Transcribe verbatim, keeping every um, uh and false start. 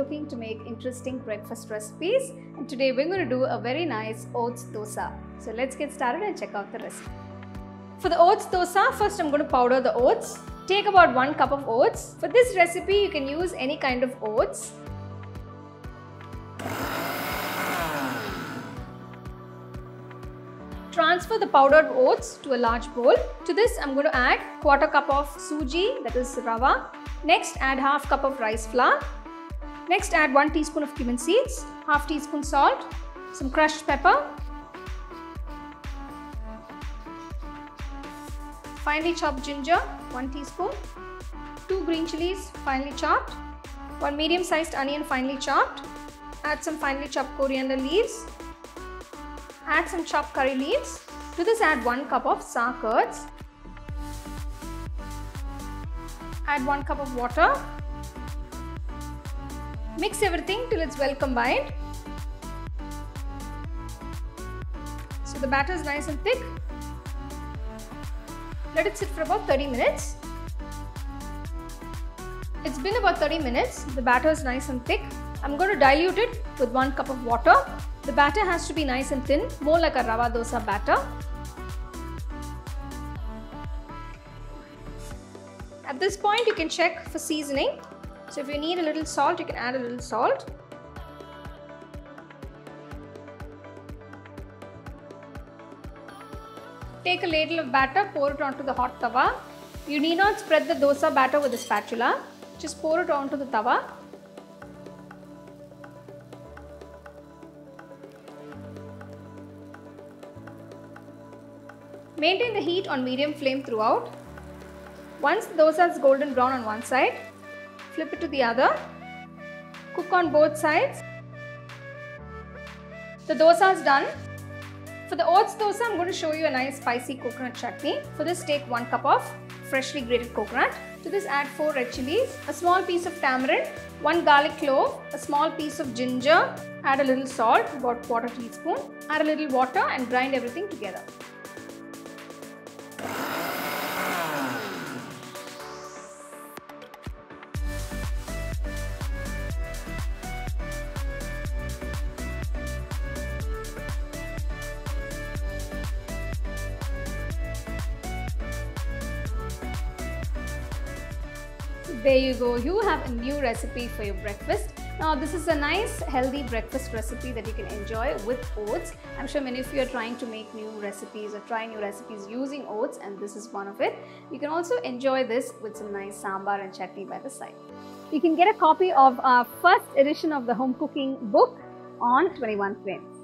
looking to make interesting breakfast recipes, and today we're going to do a very nice oats dosa. So let's get started and check out the recipe. For the oats dosa, first I'm going to powder the oats. Take about one cup of oats. For this recipe, you can use any kind of oats. Transfer the powdered oats to a large bowl. To this, I'm going to add quarter cup of suji, that is Rava. Next, add half cup of rice flour. Next, add one teaspoon of cumin seeds, half teaspoon salt, some crushed pepper, finely chopped ginger, one teaspoon, two green chilies finely chopped, one medium sized onion finely chopped, add some finely chopped coriander leaves, add some chopped curry leaves. To this, add one cup of sour curds, add one cup of water, mix everything till it's well combined. So the batter is nice and thick. Let it sit for about thirty minutes. It's been about thirty minutes. The batter is nice and thick. I'm going to dilute it with one cup of water. The batter has to be nice and thin, more like a Rava dosa batter. At this point, you can check for seasoning. So if you need a little salt, you can add a little salt. Take a ladle of batter, pour it onto the hot tawa. You need not spread the dosa batter with a spatula. Just pour it onto the tawa. Maintain the heat on medium flame throughout. Once the dosa is golden brown on one side, flip it to the other. Cook on both sides. The dosa is done. For the oats dosa, I'm going to show you a nice spicy coconut chutney. For this, take one cup of freshly grated coconut. To this, add four red chilies, a small piece of tamarind, one garlic clove, a small piece of ginger. Add a little salt, about quarter teaspoon. Add a little water and grind everything together. There you go, you have a new recipe for your breakfast. Now this is a nice healthy breakfast recipe that you can enjoy with oats. I'm sure many of you are trying to make new recipes or try new recipes using oats, and this is one of it. You can also enjoy this with some nice sambar and chutney by the side. You can get a copy of our first edition of the home cooking book on twenty-one frames.